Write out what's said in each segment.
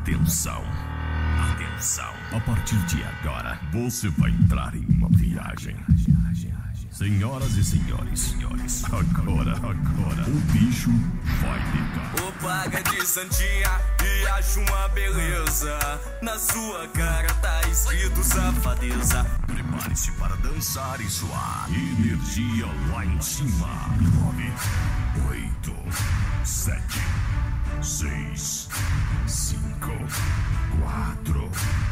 Atenção, atenção. A partir de agora, você vai entrar em uma viagem. Senhoras e senhores, agora, o bicho vai pegar. O paga de santinha e acho uma beleza. Na sua cara tá escrito safadeza. Prepare-se para dançar e suar. Energia lá em cima. 9, 8, 7, 6, 5, 4,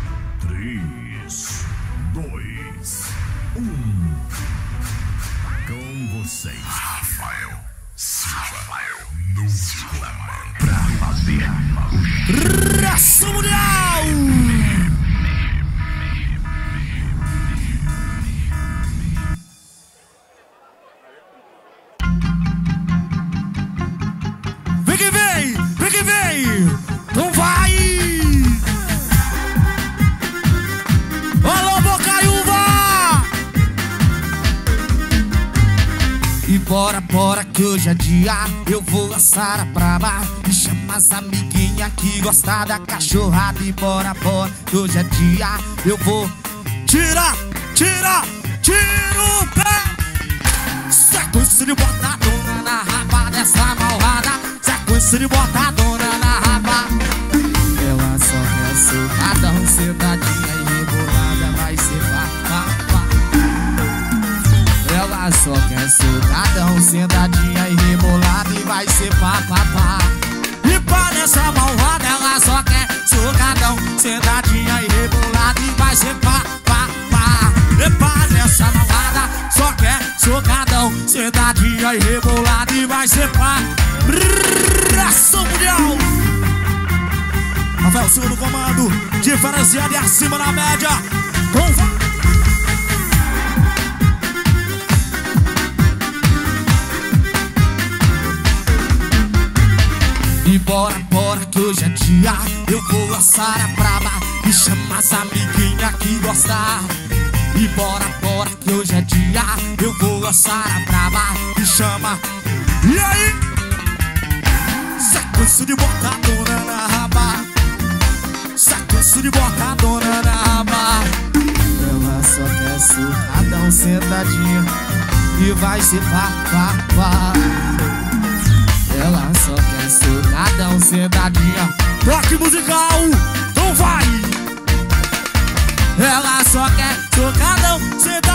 3, 2, 1. Com vocês, Rafael Silva, no comando pra fazer o Raça Mundial! Vem que vem, vem que vem! Não vai! Alô, Bocaiúva! E bora que hoje é dia. Eu vou assar a braba e chama as amiguinhas que gostam da cachorrada. E bora que hoje é dia. Eu vou tira o pé. Sequência de botadona na raba dessa malvada. Sequência de botadona na raba. Ela só quer socadão, sentadinha e rebolada. Vai ser papapá. Ela só quer socadão, sentadinha e rebolada. E vai ser papapá. E pá nessa malvada, ela só quer socadão, sentadinha e rebolada. E vai ser papapá. E pá nessa malvada, só quer socadão, sentadinha e rebolada. E vai ser pá. Raça Mundial! Rafael Silva no comando, diferenciado e acima da média. E bora que hoje é dia. Eu vou assar a braba e chama as amiguinhas que gostar. E bora que hoje é dia. Eu vou assar a braba e chama. E aí? Sequência de botadona na raba. Sequência de botadona na raba. Ela só quer socadão, sentadinha e vai se papapá. Ela só quer socadão, sentadinha. Rock musical, então vai! Ela só quer socadão, sentadinha.